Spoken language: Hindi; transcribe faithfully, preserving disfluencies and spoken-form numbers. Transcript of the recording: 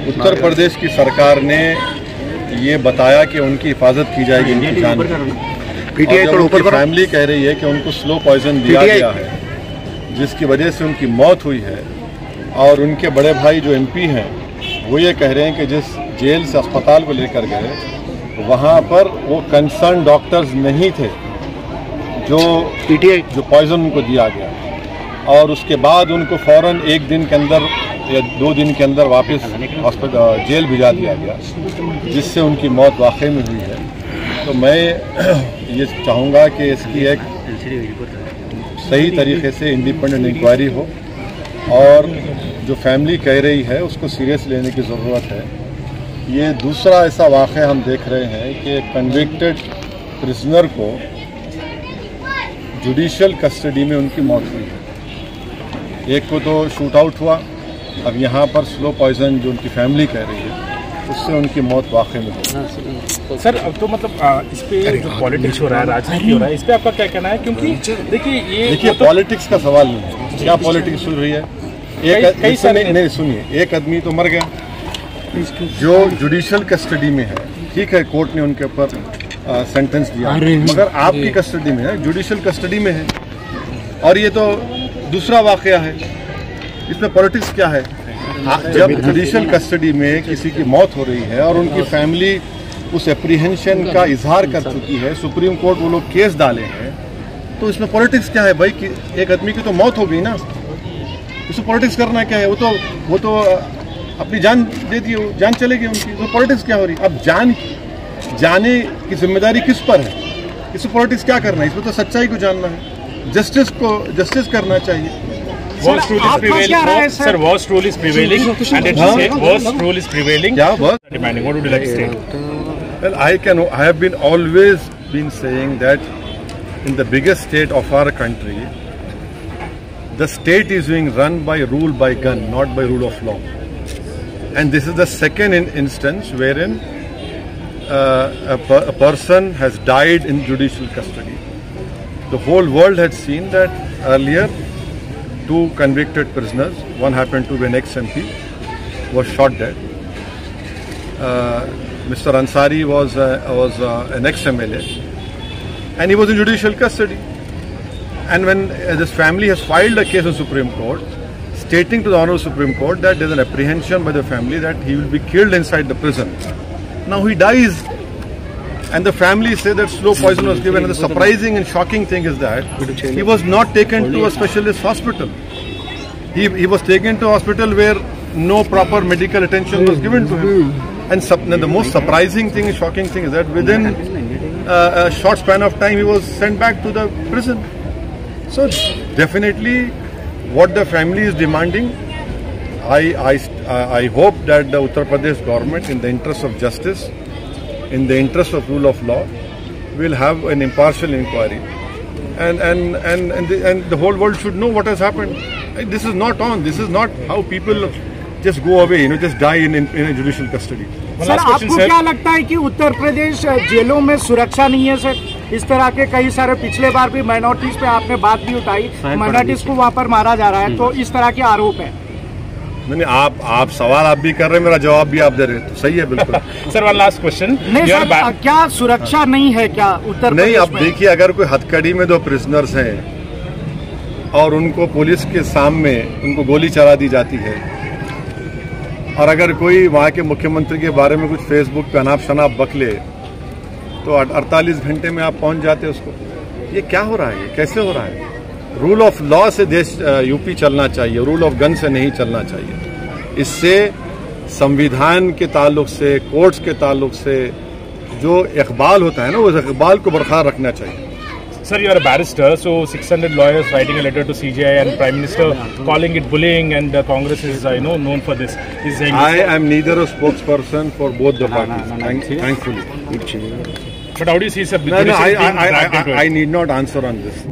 उत्तर प्रदेश की सरकार ने ये बताया कि उनकी हिफाजत की जाएगी उनकी जान की। और उनकी फैमिली कह रही है कि उनको स्लो पॉइजन दिया गया है जिसकी वजह से उनकी मौत हुई है। और उनके बड़े भाई जो एमपी हैं वो ये कह रहे हैं कि जिस जेल से अस्पताल को लेकर गए वहाँ पर वो कंसर्न डॉक्टर्स नहीं थे जो पीटीआई जो पॉइजन उनको दिया गया, और उसके बाद उनको फौरन एक दिन के अंदर या दो दिन के अंदर वापस हॉस्पिटल जेल भिजा दिया गया, जिससे उनकी मौत वाकई में हुई है। तो मैं ये चाहूँगा कि इसकी एक सही तरीके से इंडिपेंडेंट इंक्वायरी हो और जो फैमिली कह रही है उसको सीरियस लेने की ज़रूरत है। ये दूसरा ऐसा वाक़या हम देख रहे हैं कि कन्विक्टेड प्रिजनर को जुडिशियल कस्टडी में उनकी मौत हुई है। एक को तो शूट आउट हुआ, अब यहाँ पर स्लो पॉइजन जो उनकी फैमिली कह रही है उससे उनकी मौत वाकई में हुई। सर अब तो मतलब इस पे जो पॉलिटिक्स हो रहा है, राजनीति हो रहा है, इस पे आपका क्या कहना है? क्योंकि देखिए ये देखिए तो पॉलिटिक्स का सवाल नहीं है, क्या पॉलिटिक्स सुन रही है। एक कई सारे नहीं सुनिए, एक आदमी तो मर गया जो जुडिशियल कस्टडी में है, ठीक है, कोर्ट ने उनके ऊपर सेंटेंस दिया, मगर आपकी कस्टडी में है, जुडिशियल कस्टडी में है। और ये तो दूसरा वाकया है, इसमें पॉलिटिक्स क्या है? जब जुडिशियल कस्टडी में किसी की मौत हो रही है और उनकी फैमिली उस एप्रीहेंशन का इजहार कर चुकी है, सुप्रीम कोर्ट वो लोग केस डाले हैं, तो इसमें पॉलिटिक्स क्या है भाई? कि एक आदमी की तो मौत हो गई ना, उसमें पॉलिटिक्स करना क्या है? वो तो वो तो अपनी जान दे दी, जान चलेगी उनकी, तो पॉलिटिक्स क्या हो रही? अब जान जाने की जिम्मेदारी किस पर है? इसमें पॉलिटिक्स क्या करना है? इसमें तो सच्चाई को जानना है, जस्टिस को जस्टिस करना चाहिए। Worst rule is prevailing. Sir, worst rule is prevailing, and it's say worst rule is prevailing. Yeah, worst. Demanding. What would you like to say? Well, I can. I have been always been saying that in the biggest state of our country, the state is being run by rule by gun, not by rule of law. And this is the second in instance wherein uh, a, per a person has died in judicial custody. The whole world had seen that earlier. Two convicted prisoners, one happened to be an ex-M P, was shot dead. Uh, Mister Ansari was uh, was uh, an ex-M L A, and he was in judicial custody. And when uh, this family has filed a case in Supreme Court, stating to the Honorable Supreme Court that there is an apprehension by the family that he will be killed inside the prison. Now he dies. And the family say that slow poison was given. And the surprising and shocking thing is that he was not taken to a specialist hospital. He, he was taken to a hospital where no proper medical attention was given to him. And, sub, and the most surprising thing and shocking thing is that within uh, a short span of time he was sent back to the prison. So definitely what the family is demanding, I, I, I hope that the Uttar Pradesh government, in the interest of justice, in the interest of rule of law, will have an impartial inquiry, and and and and the, and the whole world should know what has happened. This is not on. This is not how people just go away, you know, just die in in, in a judicial custody. Sir, आपको क्या लगता है कि उत्तर प्रदेश जेलों में सुरक्षा नहीं है? सर, इस तरह के कई सारे पिछले बार भी माइनॉरिटीज पे आपने बात भी उठाई, माइनॉरिटीज को वहाँ पर मारा जा रहा है, तो इस तरह के आरोप है। नहीं, आप आप सवाल आप भी कर रहे हैं, मेरा जवाब भी आप दे रहे हैं, तो सही है बिल्कुल। Sir, one last question. नहीं सर, क्या सुरक्षा नहीं है क्या उत्तर नहीं? अब देखिए, अगर कोई हथकड़ी में दो प्रिजनर्स हैं और उनको पुलिस के सामने उनको गोली चला दी जाती है, और अगर कोई वहाँ के मुख्यमंत्री के बारे में कुछ फेसबुक पे अनाप शनाप बकले, तो अड़तालीस घंटे में आप पहुँच जाते उसको। ये क्या हो रहा है? कैसे हो रहा है? रूल ऑफ लॉ से देश यूपी चलना चाहिए, रूल ऑफ गन से नहीं चलना चाहिए। इससे संविधान के ताल्लुक से, कोर्ट्स के ताल्लुक से जो इकबाल होता है ना, उस इकबाल को बरकरार रखना चाहिए। Sir, you are a barrister, so six hundred lawyers writing a letter to C J I and Prime Minister calling it bullying, and uh, Congress is, uh, you know, known for this. Is saying I am neither a spokesperson for both the parties, thank, thankfully. But how do you see, sir? No, no, I, I, I, I, I need not answer on this.